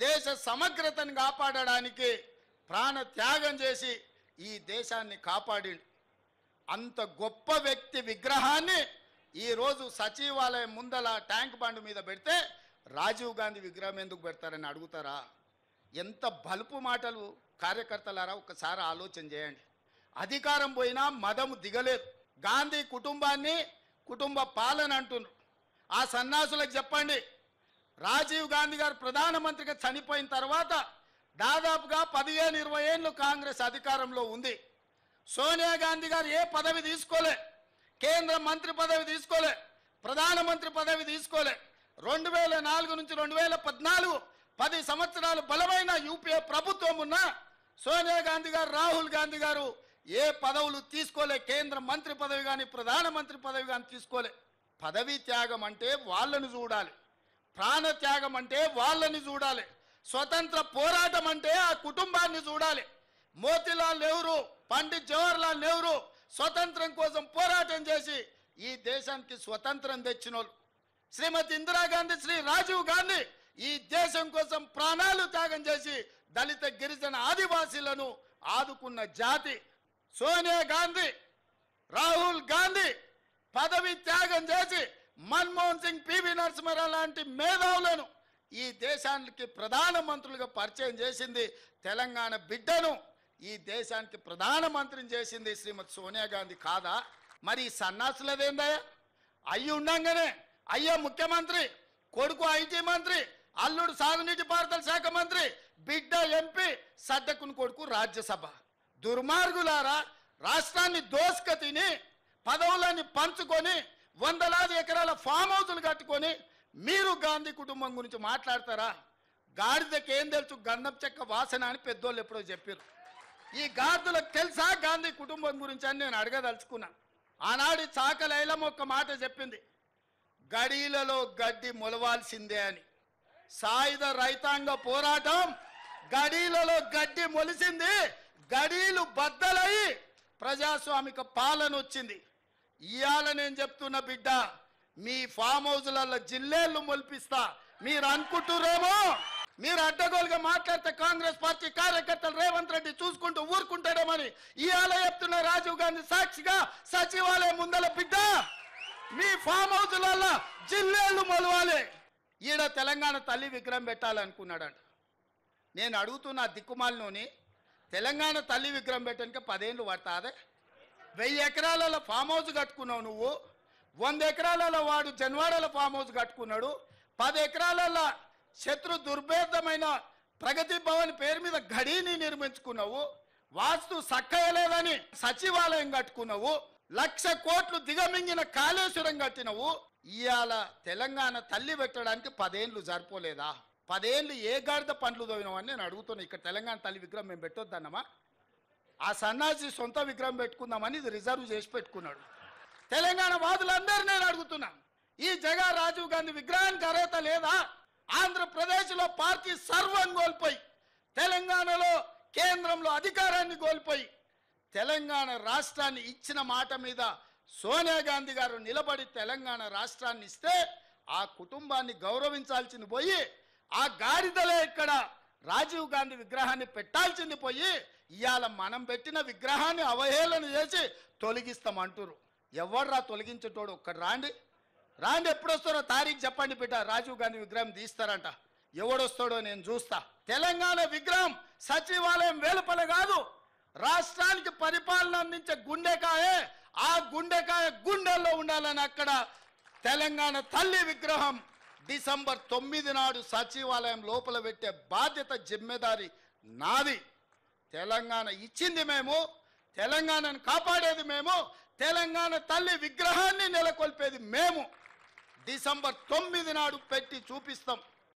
దేశ సమగ్రతను కాపాడడానికి ప్రాణ త్యాగం చేసి ఈ దేశాన్ని కాపాడిండు. అంత గొప్ప వ్యక్తి విగ్రహాన్ని ఈరోజు సచివాలయం ముందల ట్యాంక్ బండ్ మీద పెడితే రాజీవ్ గాంధీ విగ్రహం ఎందుకు పెడతారని అడుగుతారా? ఎంత బలుపు మాటలు కార్యకర్తలారా, ఒకసారి ఆలోచన చేయండి. అధికారం పోయినా మదము దిగలేదు. గాంధీ కుటుంబాన్ని కుటుంబ పాలన అంటున్నారు. ఆ సన్నాసులకు చెప్పండి, రాజీవ్ గాంధీ గారు ప్రధానమంత్రిగా చనిపోయిన తర్వాత దాదాపుగా 15-20 ఏళ్ళు కాంగ్రెస్ అధికారంలో ఉంది. సోనియా గాంధీ గారు ఏ పదవి తీసుకోలే, కేంద్ర మంత్రి పదవి తీసుకోలే, ప్రధానమంత్రి పదవి తీసుకోలే. 2004 నుంచి 2014 10 సంవత్సరాలు బలమైన యూపీఏ ప్రభుత్వం ఉన్న సోనియా గాంధీ గారు, రాహుల్ గాంధీ గారు ఏ పదవులు తీసుకోలే. కేంద్ర మంత్రి పదవి కానీ ప్రధానమంత్రి పదవి కానీ తీసుకోలే. పదవి త్యాగం అంటే వాళ్ళని చూడాలి, ప్రాణ త్యాగం అంటే వాళ్ళని చూడాలి, స్వతంత్ర పోరాటం అంటే ఆ కుటుంబాన్ని చూడాలి. మోతీలాల్ నెహ్రూ, పండిత్ జవహర్లాల్ నెహ్రూ స్వతంత్రం కోసం పోరాటం చేసి ఈ దేశానికి స్వతంత్రం తెచ్చినోళ్ళు. శ్రీమతి ఇందిరాగాంధీ, శ్రీ రాజీవ్ గాంధీ ఈ దేశం కోసం ప్రాణాలు త్యాగం చేసి దళిత గిరిజన ఆదివాసీలను ఆదుకున్న జాతి. సోనియా గాంధీ, రాహుల్ గాంధీ పదవి త్యాగం చేసి మన్మోహన్ సింగ్, పివి నరసింహారావు లాంటి మేధావులను ఈ దేశానికి ప్రధానమంత్రులుగా పరిచయం చేసింది. తెలంగాణ బిడ్డను ఈ దేశానికి ప్రధానమంత్రిని చేసింది శ్రీమతి సోనియా గాంధీ కాదా? మరి ఈ సన్నాసులదేందయ్యా? అయ్యి ఉండంగానే అయ్యా ముఖ్యమంత్రి, కొడుకు ఐటీ మంత్రి, అల్లుడు సాగునీటి పారుదల శాఖ మంత్రి, బిడ్డ ఎంపీ, సడ్డకుని కొడుకు రాజ్యసభ. దుర్మార్గులారా, రాష్ట్రాన్ని దోసుక తిని పదవులని పంచుకొని వందలాది ఎకరాల ఫామ్ హౌసులు కట్టుకొని మీరు గాంధీ కుటుంబం గురించి మాట్లాడతారా? గాడిదకి ఏం తెలుసు గంధం చెక్క వాసన అని పెద్దోళ్ళు ఎప్పుడో చెప్పారు. ఈ గాడిదలకు తెలుసా గాంధీ కుటుంబం గురించి అని నేను అడగదలుచుకున్నా. ఆనాడు చాకలి ఐలమ్మ ఒక్క మాట చెప్పింది, గడీలలో గడ్డి మొలవాల్సిందే అని. సాయుధ రైతాంగ పోరాటం గడీలలో గడ్డి మొలిసింది, గడీలు బద్దలయ్యి ప్రజాస్వామిక పాలన వచ్చింది. ఇవాళ నేను చెప్తున్న బిడ్డ, మీ ఫామ్ హౌజులలో జిల్లేళ్ళు మొలిపిస్తా. మీరు అనుకుంటురేమో మీరు అడ్డగోలుగా మాట్లాడితే కాంగ్రెస్ పార్టీ కార్యకర్తలు రేవంత్ రెడ్డి చూసుకుంటూ ఊరుకుంటాడేమని ఇవాళ చెప్తున్న రాజీవ్ గాంధీ సాక్షిగా సచివాలయం ముందల బిడ్డ, మీ ఫామ్ హౌజులలో జిల్లేళ్ళు మొలవాలి. ఈడ తెలంగాణ తల్లి విగ్రహం పెట్టాలనుకున్నాడంట. నేను అడుగుతున్న దిక్కుమాలినోని, తెలంగాణ తల్లి విగ్రహం పెట్టడానికి 10 ఏళ్ళు పడతాదే? 1000 ఎకరాలలో ఫామ్ హౌస్ కట్టుకున్నావు నువ్వు, 100 ఎకరాలలో వాడు జన్వాడల ఫామ్ హౌస్ కట్టుకున్నాడు, 10 ఎకరాలలో శత్రు దుర్భేదమైన ప్రగతి భవన్ పేరు మీద గడీని నిర్మించుకున్నావు, వాస్తు సక్కయలేదని సచివాలయం కట్టుకున్నావు, 1,00,000 కోట్లు దిగమింగిన కాళేశ్వరం కట్టినవు. ఇవాళ తెలంగాణ తల్లి పెట్టడానికి 10 ఏళ్ళు సరిపోలేదా? 10 ఏళ్ళు ఏ గాడిద పండ్లు తోవినామని నేను అడుగుతున్నా. ఇక్కడ తెలంగాణ తల్లి విగ్రహం మేము పెట్టొద్దన్నమా? ఆ సన్నాసి సొంత విగ్రహం పెట్టుకుందామని ఇది రిజర్వ్ చేసి పెట్టుకున్నాడు. తెలంగాణ వాదులందరూ నేను అడుగుతున్నా, ఈ జగా రాజీవ్ గాంధీ విగ్రహానికి అర్హత లేదా? ఆంధ్రప్రదేశ్లో పార్టీ సర్వం కోల్పోయి, తెలంగాణలో కేంద్రంలో అధికారాన్ని కోల్పోయి, తెలంగాణ రాష్ట్రాన్ని ఇచ్చిన మాట మీద సోనియా గాంధీ గారు నిలబడి తెలంగాణ రాష్ట్రాన్ని ఇస్తే ఆ కుటుంబాన్ని గౌరవించాల్సింది పోయి, ఆ గాడిదలే ఇక్కడ రాజీవ్ గాంధీ విగ్రహాన్ని పెట్టాల్సింది పోయి ఇవాళ మనం పెట్టిన విగ్రహాన్ని అవహేళన చేసి తొలగిస్తామంటారు. ఎవర్రా తొలగించేటోడు? ఒక్కడు రాండి, ఎప్పుడు వస్తారో తారీఖు చెప్పండి బిడ్డ. రాజీవ్ గాంధీ విగ్రహం తీస్తారంట, ఎవడొస్తాడో నేను చూస్తా. తెలంగాణ విగ్రహం సచివాలయం వెలుపల కాదు, రాష్ట్రానికి పరిపాలన అందించే గుండెకాయే. ఆ గుండెకాయ గుండెల్లో ఉండాలని అక్కడ తెలంగాణ తల్లి విగ్రహం డిసెంబర్ 9 నాడు సచివాలయం లోపల పెట్టే బాధ్యత, జిమ్మెదారి నాది. తెలంగాణ ఇచ్చింది మేము, తెలంగాణను కాపాడేది మేము, తెలంగాణ తల్లి విగ్రహాన్ని నెలకొల్పేది మేము. డిసెంబర్ 9 నాడు పెట్టి చూపిస్తాం.